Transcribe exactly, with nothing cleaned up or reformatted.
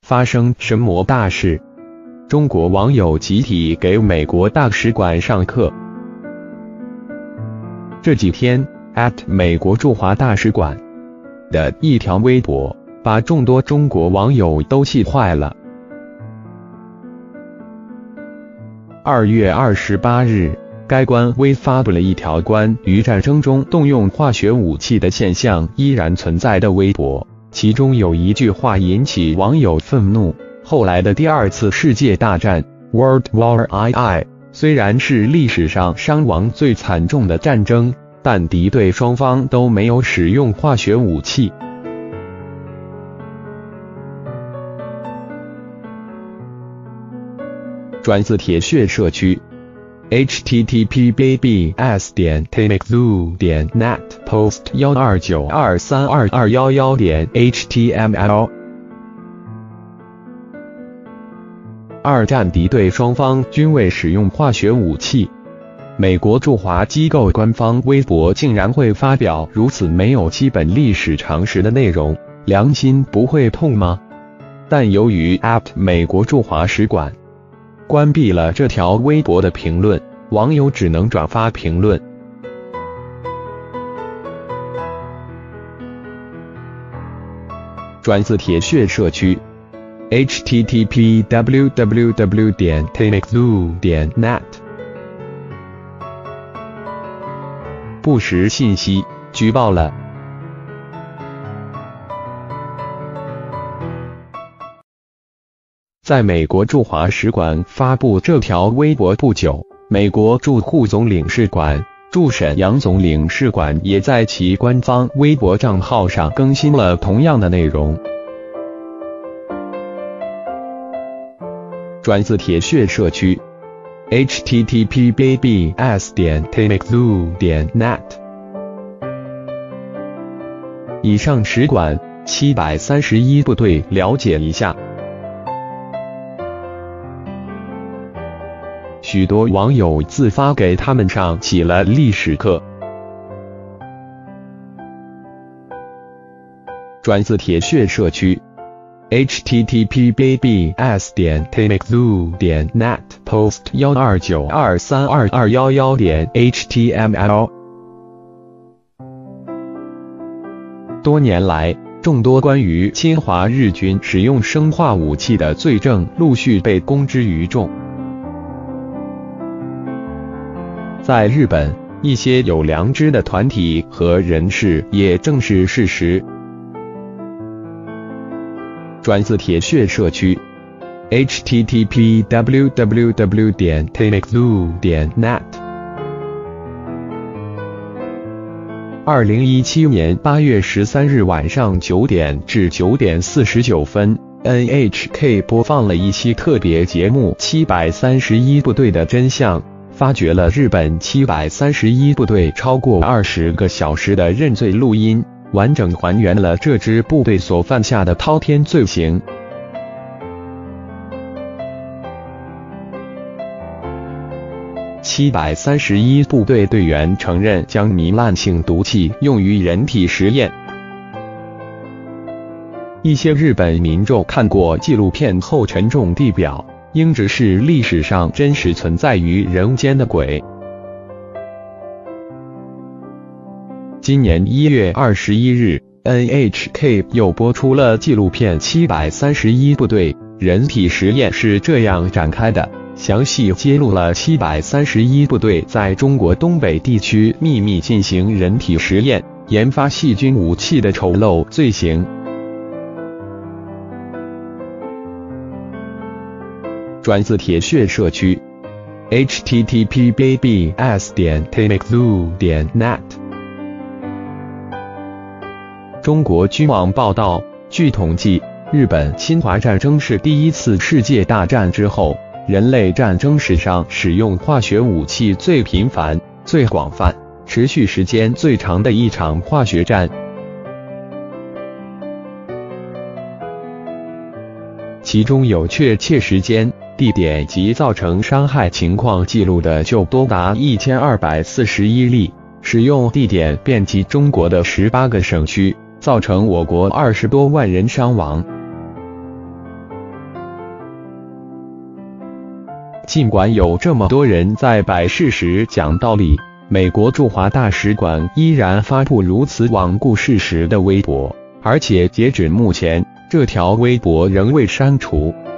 发生什么大事？中国网友集体给美国大使馆上课。这几天 at 美国驻华大使馆的一条微博，把众多中国网友都气坏了。二月二十八日，该官微发布了一条关于战争中动用化学武器的现象依然存在的微博，其中有一句话引起网友愤怒：后来的第二次世界大战 World War two 虽然是历史上伤亡最惨重的战争，但敌对双方都没有使用化学武器。转自铁血社区 h t t p b b s 点 t m x zoo 点 net post 一二九二三二二一一点 h t m l。 二战敌对双方均未使用化学武器，美国驻华机构官方微博竟然会发表如此没有基本历史常识的内容，良心不会痛吗？但由于 at 美国驻华使馆关闭了这条微博的评论，网友只能转发评论。转自铁血社区 h t t p w w w 点 t m x zoo 点 net。 不实信息，举报了。在美国驻华使馆发布这条微博不久，美国驻沪总领事馆、驻沈阳总领事馆也在其官方微博账号上更新了同样的内容。转自铁血社区 h t t p b b s 点 t m x zoo 点 net。 以上使馆七百三十一部队了解一下。许多网友自发给他们上起了历史课。转自铁血社区 h t t p b b s 点 t m x zoo 点 net post 一二九二三二二一一点 h t m l。 多年来，众多关于侵华日军使用生化武器的罪证陆续被公之于众。在日本，一些有良知的团体和人士也正视事实。转自铁血社区 h t t p w w w 点 t m x zoo 点 net。 二零一七年八月十三日晚上九点至九点四十九分 N H K 播放了一期特别节目《七百三十一部队的真相》，发掘了日本七百三十一部队超过二十个小时的认罪录音，完整还原了这支部队所犯下的滔天罪行。七百三十一部队队员承认将糜烂性毒气用于人体实验。一些日本民众看过纪录片后沉重地表，英直是历史上真实存在于人间的鬼。今年一月二十一日 N H K 又播出了纪录片《七百三十一部队人体实验是这样展开的》，详细揭露了七百三十一部队在中国东北地区秘密进行人体实验、研发细菌武器的丑陋罪行。转自铁血社区 h t t p b b s 点 t m x zoo 点 net。 中国军网报道，据统计，日本侵华战争是第一次世界大战之后人类战争史上使用化学武器最频繁、最广泛、持续时间最长的一场化学战。其中有确切时间、地点及造成伤害情况记录的就多达一千二百四十一例，使用地点遍及中国的十八个省区，造成我国二十多万人伤亡。 尽管有这么多人在摆事实讲道理，美国驻华大使馆依然发布如此罔顾事实的微博，而且截止目前，这条微博仍未删除。